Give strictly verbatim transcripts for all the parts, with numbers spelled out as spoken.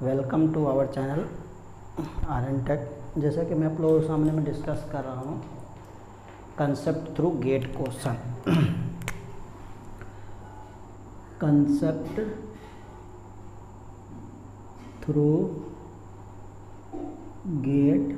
Welcome to our channel R N tech. जैसा कि मैं आप लोगों के सामने में डिस्कस कर रहा हूँ concept through GATE question. Concept through GATE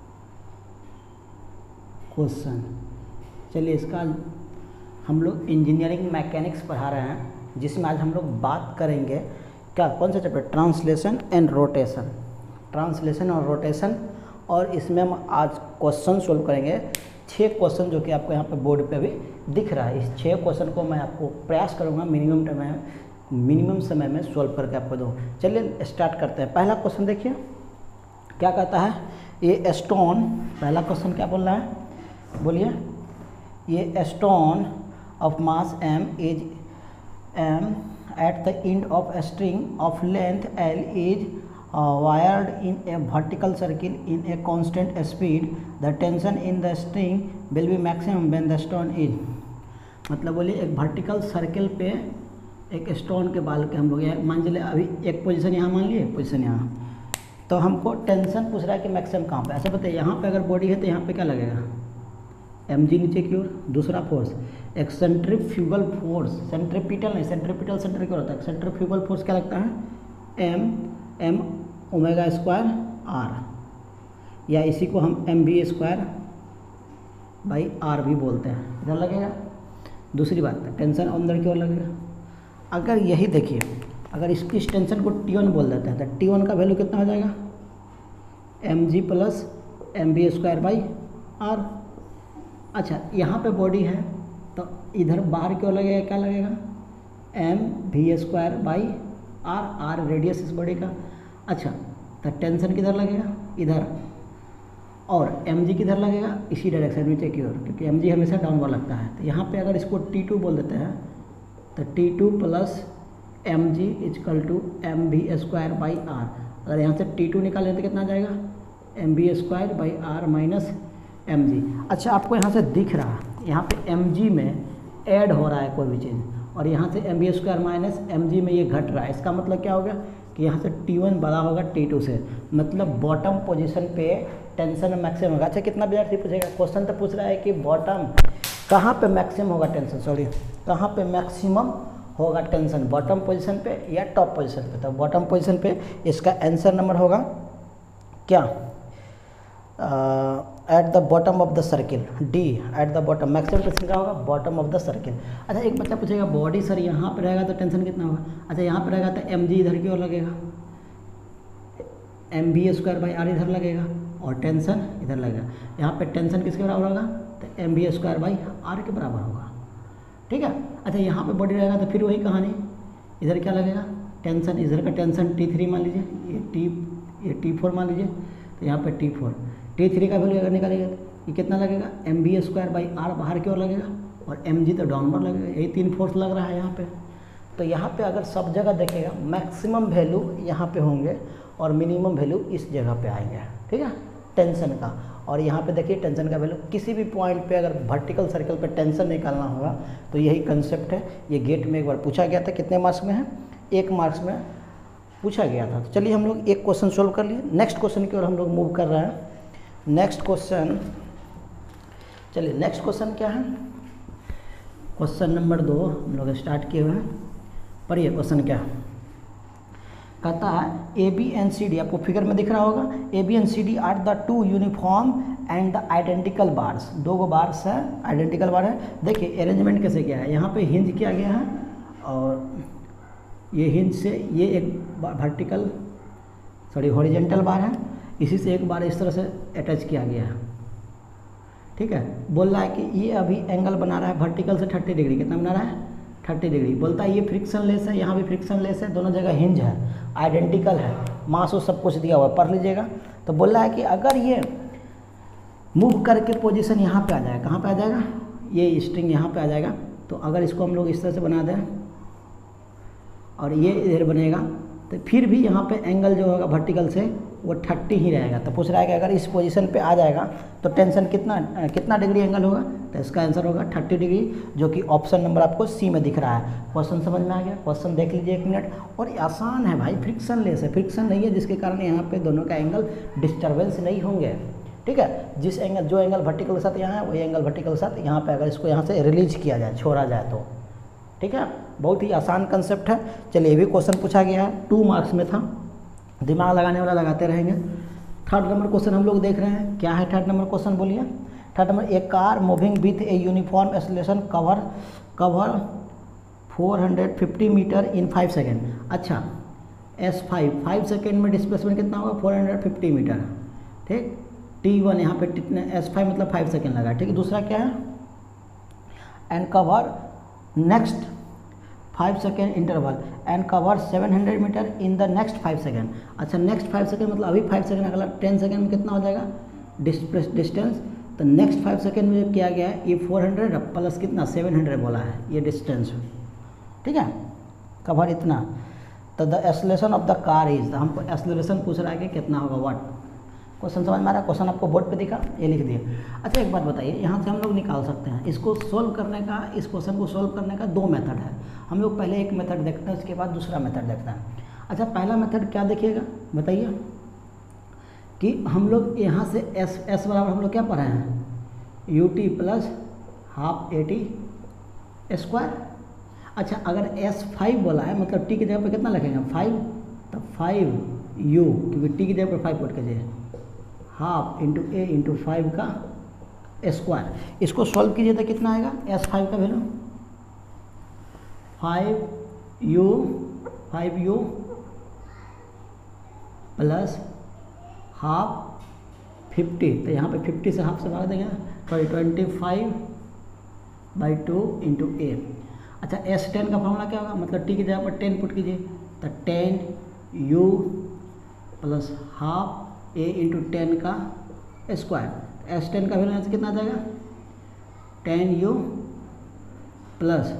question. चलिए, इसका हम लोग इंजीनियरिंग मैकेनिक्स पढ़ा रहे हैं, जिसमें आज हम लोग बात करेंगे क्या, कौन सा chapter, translation and rotation. Translation और रोटेशन, और इसमें हम आज क्वेश्चन सोल्व करेंगे। छः क्वेश्चन जो कि आपको यहाँ पे बोर्ड पे भी दिख रहा है। इस छः क्वेश्चन को मैं आपको प्रयास करूँगा मिनिमम टाइम में मिनिमम समय में सोल्व करके आपको दूँ। चलिए स्टार्ट करते हैं। पहला क्वेश्चन देखिए क्या कहता है। ये स्टोन, पहला क्वेश्चन क्या बोल रहा है, बोलिए। ये stone of mass m is m at the end of a string of length l is uh, wired in a vertical circle in a constant speed. The tension in the string will be maximum when the stone is, मतलब बोलिए एक vertical circle पे एक stone के बाल के हम लोग यहाँ मान चले, अभी एक पोजीशन यहाँ मान लिए, पोजीशन यहाँ, तो हमको टेंशन पूछ रहा है कि मैक्सिमम कहाँ पे। ऐसे बताइए, यहाँ पे अगर बॉडी है तो यहाँ पे क्या लगेगा, एम जी नीचे की ओर। दूसरा फोर्स एक सेंट्रीफ्यूगल फोर्स, सेंट्रीपिटल नहीं, सेंट्रीपिटल सेंटर की ओर होता है। सेंट्रीफ्यूगल फोर्स क्या लगता है, M M omega square R, या इसी को हम M B square by R भी बोलते हैं, इधर लगेगा। दूसरी बात है टेंशन अंदर की ओर लगेगा। अगर यही देखिए, अगर इसकी इस टेंशन को टी वन बोल देते हैं तो टी वन का वैल्यू कितना हो जाएगा, M G plus M B square by R. अच्छा, यहाँ पे बॉडी है तो इधर बाहर क्यों लगेगा, क्या लगेगा, M V square by R, R radius इस बॉडी का। अच्छा, तो टेंशन किधर लगेगा, इधर, और एम जी किधर लगेगा, इसी डायरेक्शन नीचे की ओर, क्योंकि एम जी हमेशा डाउनवर्ड लगता है। तो यहाँ पे अगर इसको टी टू बोल देते हैं तो T two plus M G equal to M V square by R. अगर यहाँ से टी टू निकालें तो कितना जाएगा, M V square by R minus M G. अच्छा, आपको यहाँ से दिख रहा है यहाँ पे एम जी में ऐड हो रहा है कोई भी चीज़, और यहाँ से M B square minus M G में ये घट रहा है। इसका मतलब क्या हो गया कि यहाँ से टी वन बड़ा होगा टी टू से, मतलब बॉटम पोजीशन पे टेंशन मैक्सिमम होगा। अच्छा, कितना विद्यार्थी पूछेगा, क्वेश्चन तो पूछ रहा है कि बॉटम कहाँ पे मैक्सिमम होगा टेंशन, सॉरी कहाँ पे मैक्सिमम होगा टेंशन, बॉटम पोजीशन पे या टॉप पोजीशन पे। तो बॉटम पोजीशन पे इसका आंसर नंबर होगा क्या, at the bottom of the circle, D at the bottom, maximum tension क्या होगा, बॉटम ऑफ द सर्किल। अच्छा, एक बच्चा पूछेगा बॉडी सर यहाँ पे रहेगा तो टेंशन कितना होगा। अच्छा, यहाँ पे रहेगा तो एम जी इधर की ओर लगेगा, M B square by R इधर लगेगा, और टेंशन इधर लगेगा। यहाँ पे टेंशन किसके बराबर होगा, तो M B square by R के बराबर होगा। ठीक है। अच्छा, यहाँ पे बॉडी रहेगा तो फिर वही कहानी, इधर क्या लगेगा, टेंशन, इधर का टेंशन टी थ्री मान लीजिए, ये टी ये टी फोर मान लीजिए, तो यहाँ पे टी फोर, टी थ्री का वैल्यू अगर निकालेगा तो ये कितना लगेगा, M B square by R बाहर की ओर लगेगा, और एम जी तो डाउनवर्ड लगेगा। यही तीन फोर्स लग रहा है यहाँ पे। तो यहाँ पे अगर सब जगह देखेगा मैक्सिमम वैल्यू यहाँ पे होंगे और मिनिमम वैल्यू इस जगह पे आएंगे। ठीक है, टेंशन का। और यहाँ पे देखिए टेंशन का वैल्यू किसी भी पॉइंट पे अगर वर्टिकल सर्कल पे टेंशन निकालना होगा तो यही कंसेप्ट है। ये गेट में एक बार पूछा गया था, कितने मार्क्स में है, एक मार्क्स में पूछा गया था। तो चलिए हम लोग एक क्वेश्चन सोल्व कर लिए, नेक्स्ट क्वेश्चन की ओर हम लोग मूव कर रहे हैं। नेक्स्ट क्वेश्चन, चलिए नेक्स्ट क्वेश्चन क्या है, क्वेश्चन नंबर दो हम लोग स्टार्ट किए हुए हैं। पढ़िए क्वेश्चन क्या है, कहता है A B and C D, आपको फिगर में दिख रहा होगा, A B and C D are the two uniform and the identical bars, दो गो बार्स है, आइडेंटिकल बार है। देखिए अरेंजमेंट कैसे किया है, यहाँ पे हिंज किया गया है, और ये हिंज से ये एक वर्टिकल सॉरी हॉरिजेंटल बार है, इसी से एक बार इस तरह से अटैच किया गया है। ठीक है, बोल रहा है कि ये अभी एंगल बना रहा है वर्टिकल से थर्टी डिग्री, कितना बना रहा है, थर्टी डिग्री। बोलता है ये फ्रिक्शन लेस है, यहाँ भी फ्रिक्शन लेस है, दोनों जगह हिंज है, आइडेंटिकल है, मास और सब कुछ दिया हुआ है, पढ़ लीजिएगा। तो बोल रहा है कि अगर ये मूव करके पोजीशन यहाँ पे आ जाएगा, कहाँ पे आ जाएगा, ये स्ट्रिंग यहाँ पे आ जाएगा, तो अगर इसको हम लोग इस तरह से बना दें और ये इधर बनेगा, तो फिर भी यहाँ पे एंगल जो होगा वर्टिकल से वो थर्टी ही रहेगा। तो पूछ रहा है कि अगर इस पोजीशन पे आ जाएगा तो टेंशन कितना कितना डिग्री एंगल होगा, तो इसका आंसर होगा थर्टी डिग्री, जो कि ऑप्शन नंबर आपको सी में दिख रहा है। क्वेश्चन समझ में आ गया? क्वेश्चन देख लीजिए एक मिनट। और आसान है भाई, फ्रिक्शन लेस है, फ्रिक्शन नहीं है, जिसके कारण यहाँ पे दोनों का एंगल डिस्टर्बेंस नहीं होंगे। ठीक है, जिस एंगल जो एंगल वर्टिकल के साथ यहाँ है वही एंगल वर्टिकल के साथ यहाँ पे, अगर इसको यहाँ से रिलीज किया जाए, छोड़ा जाए तो। ठीक है, बहुत ही आसान कंसेप्ट है। चलिए, ये भी क्वेश्चन पूछा गया है, टू मार्क्स में था, दिमाग लगाने वाला लगाते रहेंगे। थर्ड नंबर क्वेश्चन हम लोग देख रहे हैं, क्या है थर्ड नंबर क्वेश्चन बोलिए। Third number, a car moving with a uniform acceleration cover cover four hundred fifty metre in five second. अच्छा, एस फाइव फाइव सेकेंड में डिस्प्लेसमेंट कितना होगा, फोर हंड्रेड फिफ्टी मीटर। ठीक, टी वन यहाँ पे S five मतलब five second लगा। ठीक है, दूसरा क्या है, and cover next five second interval and cover seven hundred metre in the next five second. अच्छा, नेक्स्ट फाइव सेकेंड मतलब अभी फाइव सेकेंड, अगला टेन सेकेंड में कितना हो जाएगा डिस्टेंस। तो नेक्स्ट फाइव सेकेंड में जो किया गया है ये फोर हंड्रेड प्लस कितना सेवन हंड्रेड बोला है, ये डिस्टेंस। ठीक है, कवर इतना। तो the acceleration of the car is, हमको एक्सेलरेशन पूछ रहा है कि कितना होगा, व्हाट। क्वेश्चन समझ में आ रहा है? क्वेश्चन आपको बोर्ड पे दिखा, ये लिख दिए। अच्छा, एक बात बताइए, यहाँ से हम लोग निकाल सकते हैं इसको सोल्व करने का, इस क्वेश्चन को सोल्व करने का दो मेथड है। हम लोग पहले एक मेथड देखते हैं, उसके बाद दूसरा मेथड देखते हैं। अच्छा, पहला मेथड क्या देखिएगा बताइए, कि हम लोग यहाँ से एस एस बराबर हम लोग क्या पढ़े हैं, U T plus half A T square. अच्छा, अगर एस फाइव बोला है मतलब टी की जगह पर कितना लिखेंगे, फाइव, तो फाइव यू, क्योंकि टी की जगह पर फाइव पुट कीजिए, half into A into five का स्क्वायर। इसको सॉल्व कीजिए तो कितना आएगा, एस फाइव का value five U five U plus half fifty, तो यहाँ पे फिफ्टी से हाफ से भाग देंगे, sorry twenty five by two into A. अच्छा, एस टेन का फॉर्मूला क्या होगा, मतलब टी की जगह पर टेन पुट कीजिए, तो ten U plus half A into ten का स्क्वायर। एस टेन का वैल्यू यहाँ से कितना आ जाएगा, टेन यू प्लस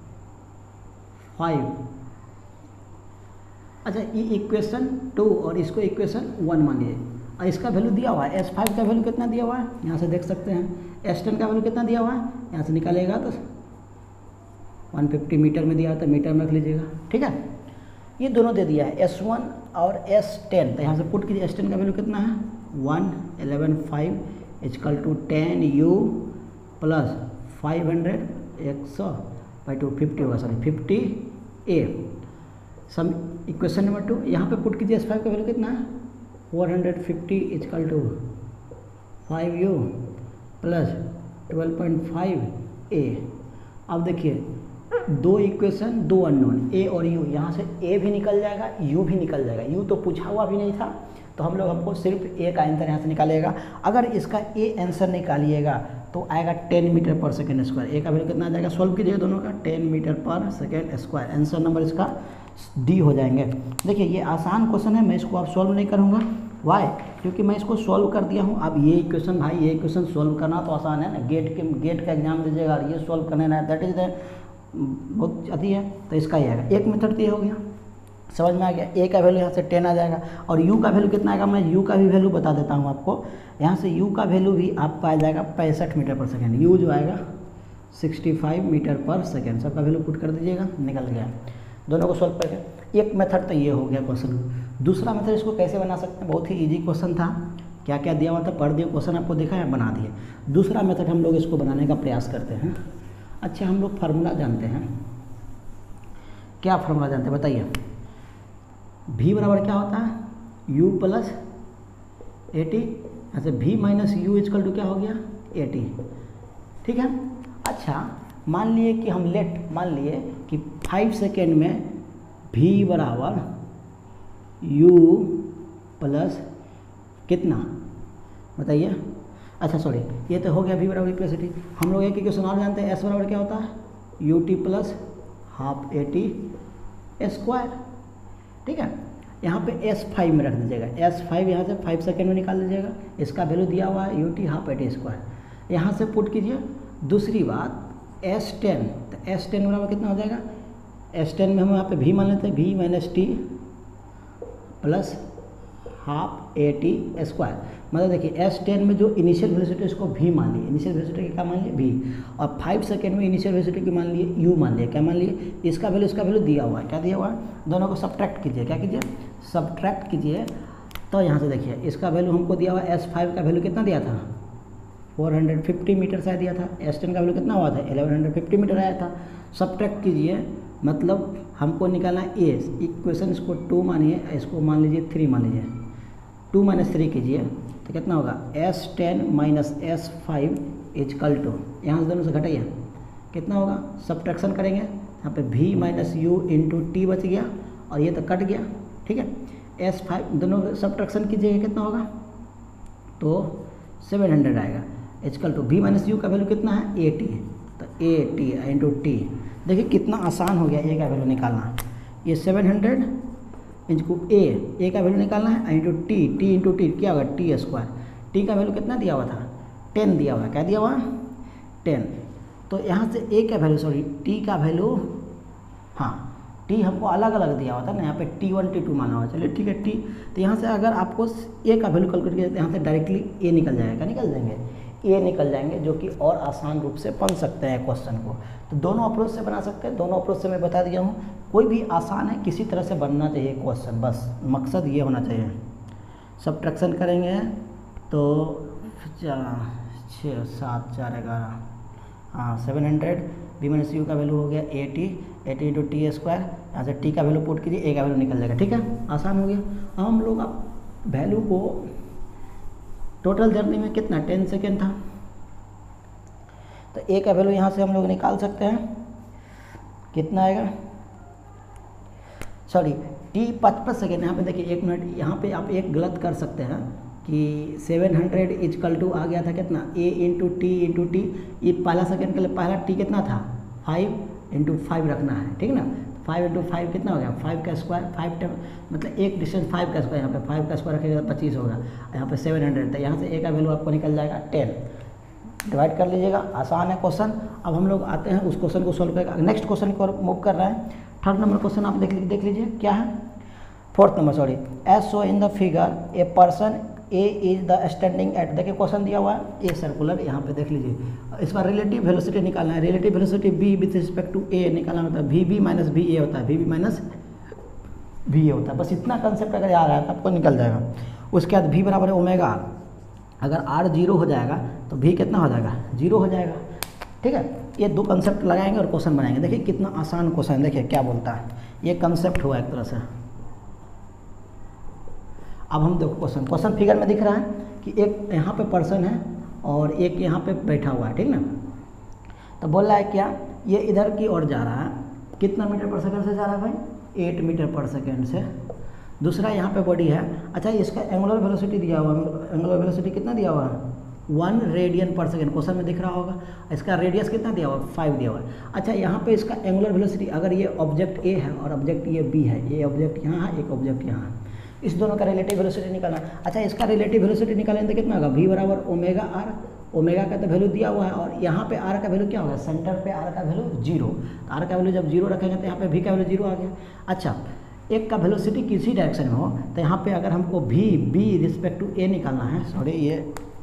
फाइव। अच्छा, ये इक्वेशन टू और इसको इक्वेशन वन मानिए, और इसका वैल्यू दिया हुआ है, एस फाइव का वैल्यू कितना दिया हुआ है यहाँ से देख सकते हैं, एस टेन का वैल्यू कितना दिया हुआ है यहाँ से निकालेगा तो वन फिफ्टी मीटर में दिया है, तो मीटर में रख लीजिएगा। ठीक है, ये दोनों दे दिया है, एस वन और एस टेन, तो यहाँ से पुट कीजिए, एस टेन का वैल्यू कितना है one eleven five equal to ten U plus five hundred एक सौ बाई टू फिफ्टी होगा, sorry fifty A. Some equation number two, यहाँ पे पुट कीजिए, एस फाइव का वैल्यू कितना है four hundred fifty equal to five U plus twelve point five A. अब देखिए, दो इक्वेशन दो अननोन, ए और यू, यहाँ से ए भी निकल जाएगा, यू भी निकल जाएगा। यू तो पूछा हुआ भी नहीं था, तो हम लोग हमको सिर्फ ए का आंसर यहाँ से निकालेगा। अगर इसका ए आंसर निकालिएगा तो आएगा ten metre per second square. A का वैल्यू कितना आ जाएगा, सॉल्व कीजिएगा दोनों का, ten metre per second square. Answer number इसका डी हो जाएंगे। देखिए, ये आसान क्वेश्चन है, मैं इसको आप सॉल्व नहीं करूँगा, वाई, क्योंकि मैं इसको सॉल्व कर दिया हूँ। अब ये इक्वेशन भाई, ये इक्वेशन सॉल्व करना तो आसान है ना, गेट के गेट का एग्जाम दीजिएगा और ये सॉल्व करने ना, दैट इज द बहुत अति है, तो इसका ही आएगा। एक मेथड तो ये हो गया, समझ में आ गया। ए का वैल्यू यहाँ से टेन आ जाएगा, और यू का वैल्यू कितना आएगा, मैं यू का भी वैल्यू बता देता हूँ आपको। यहाँ से यू का वैल्यू भी आपका आ जाएगा पैंसठ मीटर पर सेकेंड, यू जो आएगा sixty five metre per second, सबका वैल्यू पुट कर दीजिएगा, निकल गया। दोनों को सॉल्व करके एक मेथड तो ये हो गया क्वेश्चन। दूसरा मेथड इसको कैसे बना सकते हैं, बहुत ही ईजी क्वेश्चन था, क्या क्या दिया हुआ था पढ़ दिए, क्वेश्चन आपको दिखा है, बना दिए। दूसरा मेथड हम लोग इसको बनाने का प्रयास करते हैं। अच्छा, हम लोग फार्मूला जानते हैं, क्या फार्मूला जानते हैं बताइए। v बराबर क्या होता है, u प्लस ए टी, ऐसे v minus U equal to क्या हो गया, ए टी। ठीक है। अच्छा, मान लिए कि हम लेट मान लिए कि फाइव सेकेंड में v बराबर u प्लस कितना बताइए। अच्छा सॉरी, ये तो हो गया v बराबर इक्वेसिटी। हम लोग एक इक्वेशन और जानते हैं, s बराबर क्या होता है, U T plus half A T square. ठीक है, यहाँ पे एस फाइव में रख दीजिएगा, एस फाइव यहाँ से फाइव सेकेंड में निकाल दीजिएगा, इसका वैल्यू दिया हुआ है U T half A T square. यहाँ से पुट कीजिए। दूसरी बात एस टेन, तो एस टेन बराबर कितना हो जाएगा, एस टेन में हम यहाँ पे भी मान लेते हैं, भी minus T plus half A T square. मतलब देखिए एस टेन में जो इनिशियल वेलोसिटी इसको भी मान लिए, इनिशियल वेलोसिटी क्या मान लिए भी, और फाइव सेकेंड में इनिशियल वेलोसिटी की मान लिए यू मान लिए, क्या मान लिए, इसका वैल्यू इसका वैल्यू दिया हुआ है, क्या दिया हुआ है, दोनों को सब्ट्रैक्ट कीजिए, क्या कीजिए, सब्ट्रैक्ट कीजिए। तो यहाँ से देखिए इसका वैल्यू हमको दिया हुआ है, एस फाइव का वैल्यू कितना दिया था, फोर हंड्रेड फिफ्टी मीटर शायद दिया था, एस टेन का वैल्यू कितना हुआ था, इलेवन हंड्रेड फिफ्टी मीटर आया था। सब्ट्रैक्ट कीजिए, मतलब हमको निकालना है ए, इक्वेशन इसको टू मानिए, इसको मान लीजिए थ्री मान लीजिए, टू माइनस थ्री कीजिए तो कितना होगा, S ten minus S five equal to, यहाँ से दोनों से घटाइए कितना होगा, सब्ट्रैक्शन करेंगे, यहाँ पे v minus U into T बच गया और ये तो कट गया, ठीक है। एस फाइव दोनों सब्ट्रैक्शन कीजिएगा कितना होगा, तो सेवन हंड्रेड आएगा, equal to v minus U का वैल्यू कितना है, ए टी, तो ए टी इंटू टी, देखिए कितना आसान हो गया ए का वैल्यू निकालना। ये seven hundred into A, A का वैल्यू निकालना है, into T, T into T क्या होगा, टी स्क्वायर, टी का वैल्यू कितना दिया हुआ था, टेन दिया हुआ है, क्या दिया हुआ, टेन। तो यहाँ से ए का वैल्यू सॉरी टी का वैल्यू, हाँ टी हमको अलग अलग दिया हुआ था ना, यहाँ पे टी वन टी टू माना हुआ, चलिए ठीक है टी। तो यहाँ से अगर आपको ए का वैल्यू कैलकुलेट किया तो यहाँ से डायरेक्टली ए निकल जाएगा, क्या निकल जाएंगे, ए निकल जाएंगे, जो कि और आसान रूप से बन सकते हैं क्वेश्चन को। तो दोनों अप्रोच से बना सकते हैं, दोनों अप्रोच से मैं बता दिया हूँ, कोई भी आसान है, किसी तरह से बनना चाहिए क्वेश्चन, बस मकसद ये होना चाहिए। सब्ट्रैक्शन करेंगे तो छः सात चार ग्यारह, हाँ seven hundred, B minus U का वैल्यू हो गया A T, A T into T square, यहाँ से टी का वैल्यू पुट कीजिए, ए का वैल्यू निकल जाएगा, ठीक है, आसान हो गया। अब हम लोग अब वैल्यू को टोटल जर्नी में कितना टेन सेकेंड था, तो ए का वैल्यू यहाँ से हम लोग निकाल सकते हैं, कितना आएगा, सॉरी टी पचपन सेकेंड, यहाँ पे देखिए एक मिनट, यहाँ पे आप एक गलत कर सकते हैं कि सेवन हंड्रेड इजकल टू आ गया था कितना, A into T into T, ये पहला सेकेंड के लिए पहला टी कितना था, फाइव इंटू फाइव रखना है, ठीक है ना, फाइव इंटू फाइव कितना हो गया, फाइव का स्क्वायर, फाइव टेन मतलब एक डिस्टेंस फाइव का स्क्वायर, यहाँ पे फाइव का स्क्वायर रखेगा तो पच्चीस होगा, यहाँ पे सेवन हंड्रेड, तो यहाँ से ए का वैल्यू आपको निकल जाएगा टेन, डिवाइड कर लीजिएगा, आसान है क्वेश्चन। अब हम लोग आते हैं उस क्वेश्चन को सोल्व करेगा, नेक्स्ट क्वेश्चन की ओर मूव कर रहे हैं। थर्ड नंबर क्वेश्चन आप देख देख लीजिए क्या है, fourth number sorry, as shown in the figure a person A is the standing at, देखिए क्वेश्चन दिया हुआ है ए सर्कुलर, यहाँ पे देख लीजिए, इसका रिलेटिव वेलोसिटी निकालना है, relative velocity B with respect to A निकालना होता है, V B minus V A होता है, V B minus V A होता है, बस इतना कंसेप्ट अगर याद आया तो आपको निकल जाएगा। उसके बाद वी बराबर है ओमेगा आर, अगर आर जीरो हो जाएगा तो वी कितना हो जाएगा, जीरो हो जाएगा, ठीक है। ये दो कंसेप्ट लगाएंगे और क्वेश्चन बनाएंगे, देखिए कितना आसान क्वेश्चन, देखिए क्या बोलता है, ये कंसेप्ट हुआ एक तरह से। अब हम देखो क्वेश्चन, क्वेश्चन फिगर में दिख रहा है कि एक यहाँ पे पर्सन है और एक यहाँ पे बैठा हुआ है, ठीक ना, तो बोल रहा है क्या, ये इधर की ओर जा रहा है, कितना मीटर पर सेकंड से जा रहा है भाई, एट मीटर पर सेकंड से। दूसरा यहाँ पे बॉडी है, अच्छा इसका एंगुलर वेलोसिटी दिया हुआ है, एंगुलर वेलोसिटी कितना दिया हुआ है, one radian per second, question में दिख रहा होगा। इसका रेडियस कितना दिया हुआ है, फाइव दिया हुआ है। अच्छा यहाँ पे इसका एंगुलर वेलोसिटी, अगर ये ऑब्जेक्ट ए है और ऑब्जेक्ट ये बी है, ये ऑब्जेक्ट यहाँ है, एक ऑब्जेक्ट यहाँ है, इस दोनों का रिलेटिव वेलोसिटी निकालना। अच्छा इसका रिलेटिव वेलोसिटी निकालेंगे तो कितना होगा, v बराबर ओमेगा आर, ओमेगा का तो वैल्यू दिया हुआ है और यहाँ पे आर का वैल्यू क्या होगा, सेंटर पे आर का वैल्यू जीरो, तो आर का वैल्यू जब जीरो रखेंगे तो यहाँ पे v का वैल्यू जीरो आ गया। अच्छा एक का वेलोसिटी किसी डायरेक्शन में हो तो यहाँ पे अगर हमको v b respect to a निकालना है, सॉरी ये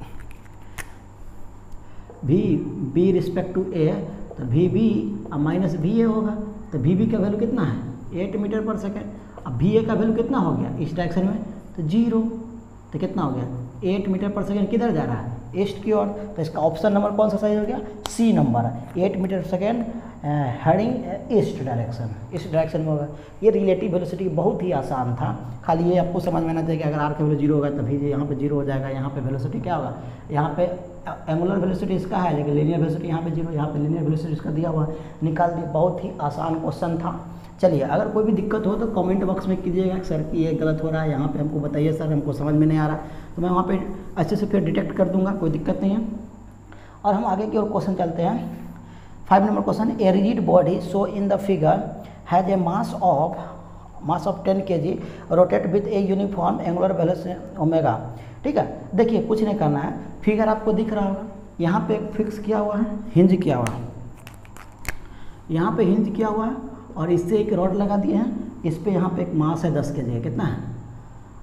v b respect to a, तो V B minus V A होगा, तो वी बी का वैल्यू कितना है, एट मीटर पर सेकेंड। अब वी ए का वैल्यू कितना हो गया इस डायरेक्शन में, तो जीरो, तो कितना हो गया, एट मीटर पर सेकेंड किधर जा रहा है, ईस्ट की ओर, तो इसका ऑप्शन नंबर कौन सा सही हो गया, सी नंबर है, eight metre per second heading east direction, इस डायरेक्शन में होगा। ये रिलेटिव वेलोसिटी बहुत ही आसान था, खाली ये आपको समझ में आना चाहिए कि अगर आर का वैल्यू जीरो होगा तो भी यहाँ पे जीरो हो जाएगा, यहाँ पे वेलोसिटी क्या होगा, यहाँ पे एंगुलर वेलोसिटी इसका है लेकिन लीनियर वेलोसिटी यहाँ पे जीरो, यहाँ पे लीनियर वेलोसिटी इसका दिया हुआ, निकाल दिया। बहुत ही आसान क्वेश्चन था। चलिए अगर कोई भी दिक्कत हो तो कमेंट बॉक्स में कीजिएगा, सर कि ये गलत हो रहा है, यहाँ पे हमको बताइए सर, हमको समझ में नहीं आ रहा, तो मैं वहाँ पे अच्छे से फिर डिटेक्ट कर दूंगा, कोई दिक्कत नहीं है। और हम आगे की ओर क्वेश्चन चलते हैं। Five number question, a rigid body shown in the figure has a mass of mass of ten K G rotate with a uniform angular velocity omega. ठीक है, देखिए कुछ नहीं करना है, फिगर आपको दिख रहा होगा, यहाँ पे फिक्स किया हुआ है, हिंज किया हुआ है, यहाँ पे हिंज किया हुआ है और इससे एक रॉड लगा दिए हैं, इस पे यहाँ पे एक मास है दस के जी, कितना है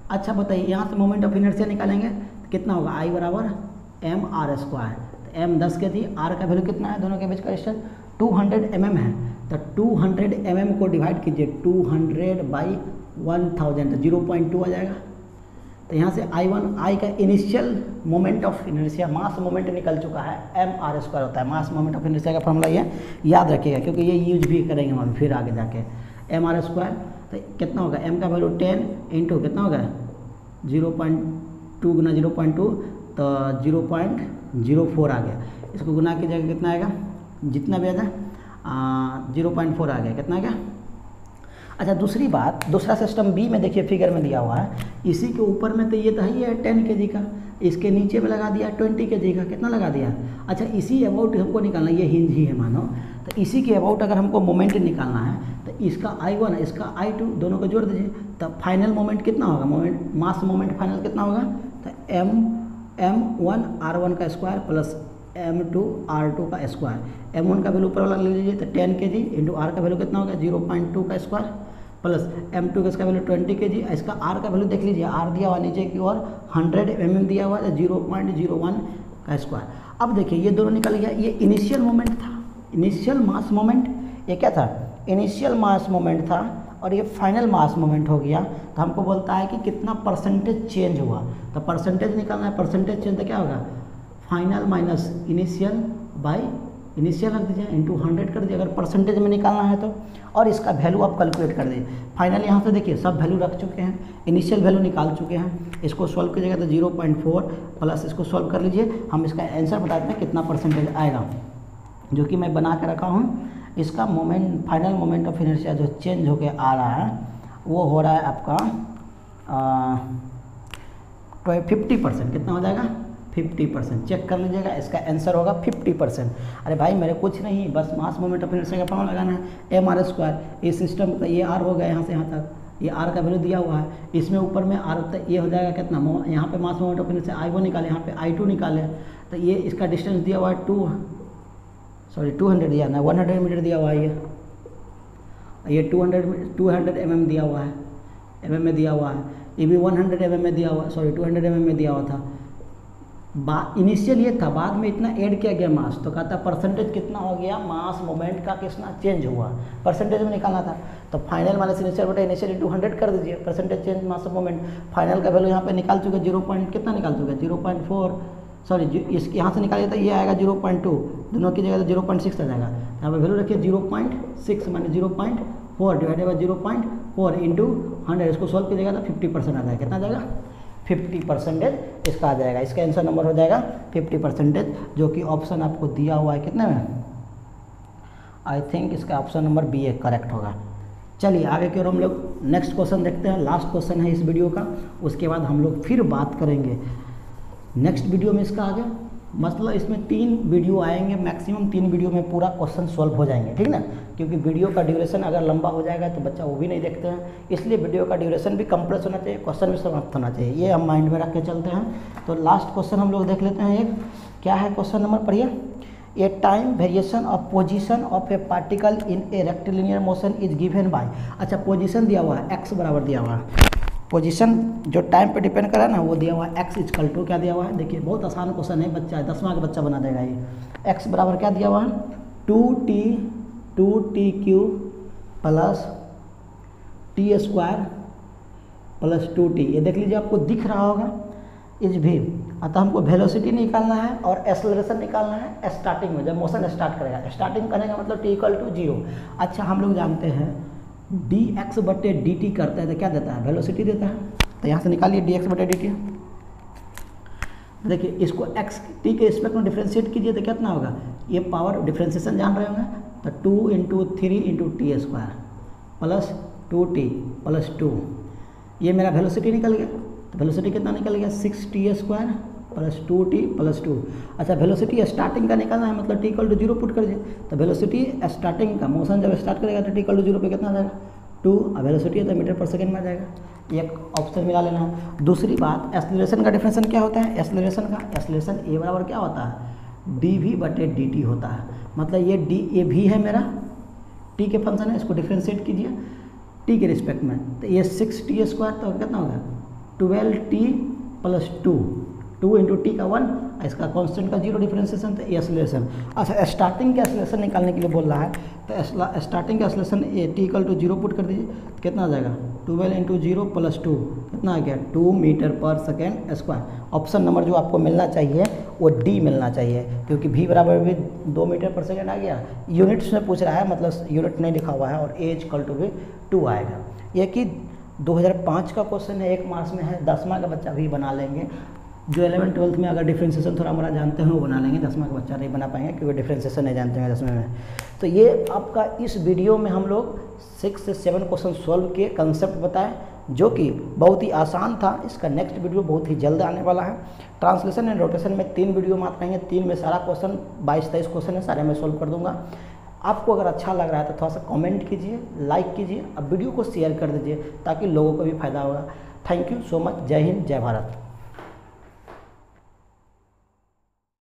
अच्छा बताइए, यहाँ से मोमेंट ऑफ इनर्शिया निकालेंगे तो कितना होगा, आई बराबर एम आर स्क्वायर। तो एम दस के थी, आर का वैल्यू कितना है, दोनों के बीच का distance two hundred M M है। तो टू हंड्रेड एम एम को डिवाइड कीजिए two hundred by one thousand, तो जीरो पॉइंट टू आ जाएगा। तो यहाँ से आई वन, आई का initial moment of inertia, mass moment निकल चुका है, एम आर स्क्वायर होता है। मास मोमेंट ऑफ इनर्शिया का फॉर्मूला ये याद रखिएगा, क्योंकि ये यूज भी करेंगे हम फिर आगे जाके। एम आर स्क्वायर तो कितना होगा, एम का वैल्यू टेन इंटू कितना होगा, जीरो पॉइंट टू गुना जीरो पॉइंट टू, तो जीरो पॉइंट जीरो फोर आ गया। इसको गुना कीजिएगा कितना आएगा, जितना भी आ जाए जीरो पॉइंट फोर आ गया, कितना आ गया। अच्छा दूसरी बात, दूसरा सिस्टम बी में देखिए फिगर में दिया हुआ है, इसी के ऊपर में तो ये तो ही है टेन के जी का, इसके नीचे में लगा दिया ट्वेंटी के जी का, कितना लगा दिया। अच्छा इसी अबाउट हमको निकालना, ये हिंज ही है मानो, तो इसी के अबाउट अगर हमको मोमेंट निकालना है तो इसका आई वन इसका आई टू दोनों को जोड़ दीजिए, तब फाइनल मोमेंट कितना होगा, मोमेंट मास मोमेंट फाइनल कितना होगा, तो M M one R one का square plus M two R two का स्क्वायर। एम वन का वैल्यू ऊपर वाला ले लीजिए, तो ten K G into R का वैल्यू कितना होगा, जीरो पॉइंट टू का स्क्वायर प्लस एम टू का इसका वैल्यू ट्वेंटी के जी, इसका आर का वैल्यू देख लीजिए, आर दिया हुआ नीचे की ओर हंड्रेड एम एम दिया हुआ है, जीरो पॉइंट जीरो वन का स्क्वायर। अब देखिए ये दोनों निकल गया, ये इनिशियल मोमेंट था, इनिशियल मास मोमेंट, ये क्या था, इनिशियल मास मोमेंट था, और ये फाइनल मास मोमेंट हो गया। तो हमको बोलता है कि कितना परसेंटेज चेंज हुआ, तो परसेंटेज निकालना है, परसेंटेज चेंज तो क्या होगा, final minus initial by initial रख दीजिए इंटू हंड्रेड कर दीजिए अगर परसेंटेज में निकालना है तो, और इसका वैल्यू आप कैलकुलेट कर दीजिए। फाइनल यहाँ से देखिए सब वैल्यू रख चुके हैं, इनिशियल वैल्यू निकाल चुके हैं, इसको सॉल्व कीजिएगा तो जीरो पॉइंट फोर प्लस इसको सॉल्व कर लीजिए, हम इसका आंसर बता देते हैं कितना परसेंटेज आएगा, जो कि मैं बना के रखा हूँ। इसका moment final moment of inertia जो चेंज होके आ रहा है वो हो रहा है आपका फिफ्टी परसेंट, कितना हो जाएगा, फिफ्टी परसेंट। चेक कर लीजिएगा, इसका आंसर होगा फिफ्टी परसेंट। अरे भाई मेरे कुछ नहीं, बस मास मोमेंट ऑफ इनर्शिया का फॉर्मूला लगाना है, एम आर स्क्वायर, इस सिस्टम का ये आर हो गया यहाँ से यहाँ तक, ये आर का वैल्यू दिया हुआ है, इसमें ऊपर में आर तक ये हो जाएगा कितना, यहाँ पे mass moment of inertia I one निकाले, यहाँ पे आई टू निकाले, तो ये इसका डिस्टेंस दिया हुआ है टू सॉरी टू हंड्रेड दिया ना, वन हंड्रेड मीटर दिया हुआ है, ये ये two hundred two hundred M M दिया हुआ है, एम एम में दिया हुआ है, ये भी वन हंड्रेड एम एम में दिया हुआ है, sorry two hundred M M में दिया हुआ था। बा इनिशियल ये था, बाद में इतना ऐड किया गया मास, तो कहता परसेंटेज कितना हो गया, मास मोमेंट का कितना चेंज हुआ, परसेंटेज में निकालना था। तो फाइनल माइनस इनिशियल बटे इनिशियल टू हंड्रेड कर दीजिए, percentage change mass of moment, final का वैल्यू यहाँ पे निकाल चुके जीरो पॉइंट कितना निकाल चुके जीरो पॉइंट फोर सॉरी इसके यहाँ से निकालिए तो ये आएगा जीरो पॉइंट टू, दोनों की जगह तो जीरो पॉइंट सिक्स आ जाएगा, यहाँ पे वैल्यू रखिए zero point six minus zero point four divided by zero point four into hundred, इसको सॉल्व कीजिएगा तो फिफ्टी परसेंट आ जाएगा, कितना आ जाएगा, फिफ्टी परसेंटेज इसका आ जाएगा। इसका आंसर नंबर हो जाएगा फिफ्टी परसेंटेज, जो कि ऑप्शन आपको दिया हुआ है कितने में, आई थिंक इसका option number B A correct होगा। चलिए आगे की ओर हम लोग नेक्स्ट क्वेश्चन देखते हैं, लास्ट क्वेश्चन है इस वीडियो का, उसके बाद हम लोग फिर बात करेंगे नेक्स्ट वीडियो में इसका आगे, मतलब इसमें तीन वीडियो आएंगे, मैक्सिमम तीन वीडियो में पूरा क्वेश्चन सॉल्व हो जाएंगे, ठीक ना, क्योंकि वीडियो का ड्यूरेशन अगर लंबा हो जाएगा तो बच्चा वो भी नहीं देखते हैं, इसलिए वीडियो का ड्यूरेशन भी कंप्रेस होना चाहिए, क्वेश्चन भी समाप्त होना चाहिए, ये हम माइंड में रख के चलते हैं। तो लास्ट क्वेश्चन हम लोग देख लेते हैं, एक क्या है क्वेश्चन नंबर पढ़िए, a time variation of position of a particle in a rectilinear motion is given by, अच्छा पोजीशन दिया हुआ है एक्स बराबर दिया हुआ है, पोजीशन जो टाइम पे डिपेंड करा ना वो दिया हुआ है, एक्स इजकल टू क्या दिया हुआ है, देखिए बहुत आसान क्वेश्चन है, बच्चा है दसवां का बच्चा बना देगा ये, एक्स बराबर क्या दिया हुआ है, two T two T Q plus T square plus two T, ये देख लीजिए आपको दिख रहा होगा इज भी। अतः हमको वेलोसिटी निकालना है और एक्सेलरेशन निकालना है स्टार्टिंग में, जब मोशन स्टार्ट करेगा, स्टार्टिंग करने का मतलब टी इक्वल टू जीरो। अच्छा हम लोग जानते हैं डी एक्स बटे डी टी करते हैं तो क्या देता है, वेलोसिटी देता है, तो यहाँ से निकालिए डी एक्स बटे डी टी, देखिए इसको एक्स टी के रिस्पेक्ट में डिफ्रेंशिएट कीजिए तो कितना होगा, ये पावर डिफ्रेंशिएशन जान रहे होंगे, तो two into three into T square plus two T plus two, ये मेरा वेलोसिटी निकल गया, तो वेलोसिटी कितना निकल गया, six T square plus two T plus two. अच्छा वेलोसिटी स्टार्टिंग का निकालना है, मतलब T equal to zero put कर दीजिए, तो वेलोसिटी स्टार्टिंग का मोशन जब स्टार्ट करेगा तो टी इक्वल टू जीरो पे कितना आ जाएगा, टू, और वेलोसिटी है तो मीटर पर सेकंड में आ जाएगा, एक ऑप्शन मिला लेना है। दूसरी बात एक्सेलरेशन का डिफरेंशन क्या होता है, एक्सेलरेशन का एक्सेलरेशन ए बराबर क्या होता है, डी वी बटे डी टी होता है, मतलब ये डी ए भी है मेरा टी के फंक्शन है, इसको डिफ्रेंशिएट कीजिए टी के रिस्पेक्ट में, तो ये सिक्स टी स्क्वायर तो कितना होगा twelve T plus two, two into T का वन, इसका कांस्टेंट का जीरो डिफरेंशिएशन, तो एक्सेलरेशन। अच्छा स्टार्टिंग के एक्सेलरेशन निकालने के लिए बोल रहा है, तो स्टार्टिंग का acceleration A T equal to zero put कर दीजिए, तो कितना आ जाएगा twelve into zero plus two, कितना आ गया two meter per second square. Option number जो आपको मिलना चाहिए वो डी मिलना चाहिए, क्योंकि भी बराबर भी दो मीटर पर सेकेंड आ गया, यूनिट्स में पूछ रहा है, मतलब यूनिट नहीं लिखा हुआ है, और एज इक्वल टू भी टू आएगा। ये कि दो हज़ार पाँच का क्वेश्चन है, एक मार्क्स में है, दसवां का बच्चा भी बना लेंगे। जो इलेवन ट्वेल्थ में अगर डिफ्रेंशिएशन थोड़ा मोड़ा जानते हैं वो बना लेंगे, दसवां का बच्चा नहीं बना पाएंगे क्योंकि डिफ्रेंशिएशन नहीं जानते हैं दसवें में। तो ये आपका इस वीडियो में हम लोग सिक्स से सेवन क्वेश्चन सॉल्व किए, कंसेप्ट बताए, जो कि बहुत ही आसान था। इसका नेक्स्ट वीडियो बहुत ही जल्द आने वाला है। ट्रांसलेशन एंड रोटेशन में तीन वीडियो मात्र रहेंगे, तीन में सारा क्वेश्चन बाईस तेईस क्वेश्चन है, सारे मैं सॉल्व कर दूंगा। आपको अगर अच्छा लग रहा है तो थोड़ा सा कमेंट कीजिए, लाइक कीजिए, अब वीडियो को शेयर कर दीजिए ताकि लोगों को भी फायदा होगा। Thank you so much. जय हिंद, जय भारत।